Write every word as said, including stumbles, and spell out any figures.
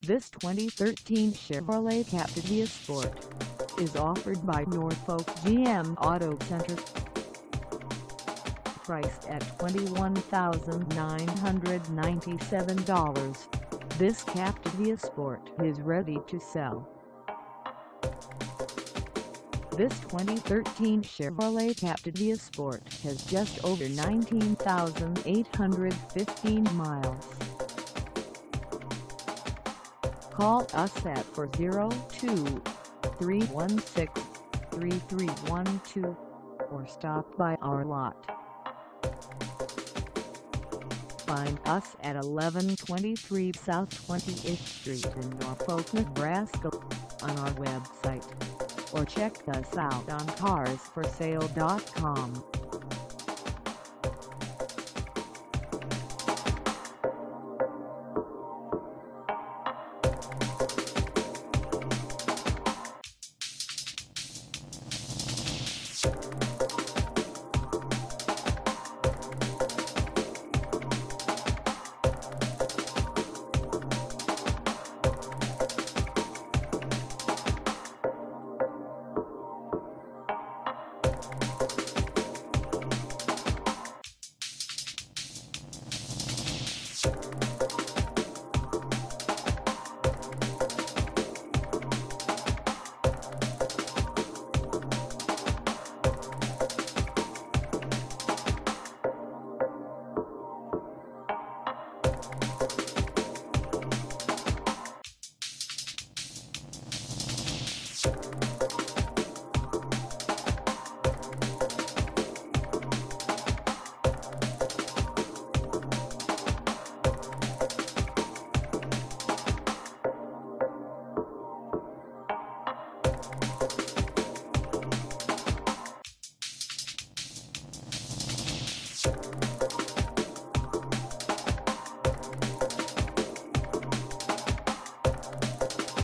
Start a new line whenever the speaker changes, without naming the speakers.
This twenty thirteen Chevrolet Captiva Sport is offered by Norfolk G M Auto Center. Priced at twenty-one thousand nine hundred ninety-seven dollars, this Captiva Sport is ready to sell. This twenty thirteen Chevrolet Captiva Sport has just over nineteen thousand eight hundred fifteen miles. Call us at four oh two, three one six, three three one two or stop by our lot. Find us at eleven twenty-three South twenty-eighth Street in Norfolk, Nebraska on our website, or check us out on cars for sale dot com.
You